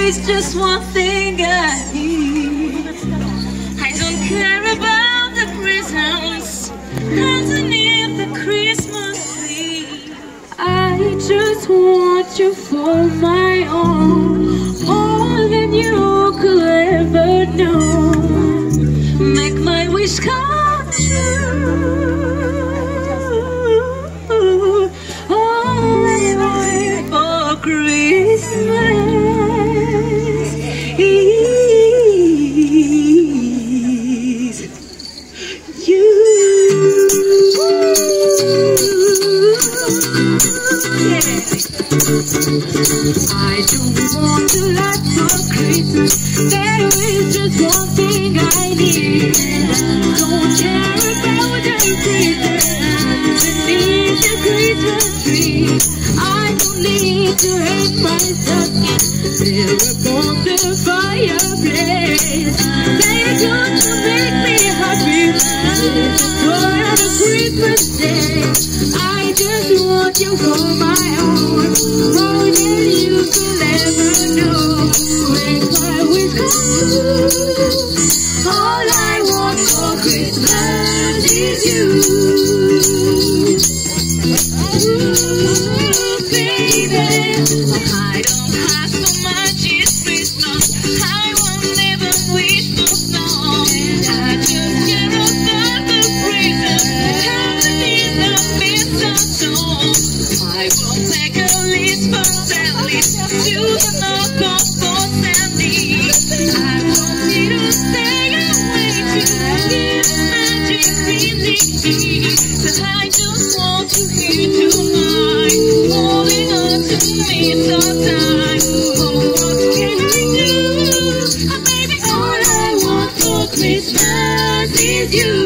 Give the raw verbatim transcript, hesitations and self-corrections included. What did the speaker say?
is just one thing I need. I don't care about the presents underneath the Christmas tree. I just want you for my own, more than you could ever know. Make my wish come true. All I want for Christmas I don't want to lack for Christmas. There is just one thing I need. Don't care about the presents beneath the Christmas tree. I don't need to hang my stocking there upon the fireplace. They don't to make me happy for the Christmas day. I just want you for my own, more than you could ever know. Make my wish come true. All I want for Christmas is you. Ooh, baby, I don't have so much, it's Christmas. I won't ever wish for snow. I just care about the presents underneath the mistletoe. I will make a list for Sally, to the knock off for Sandy. I want me to stay away to give magic busy. But I just want you here tonight, holding on to me sometime. Oh, what can I do? Oh, baby, all I want for Christmas is you.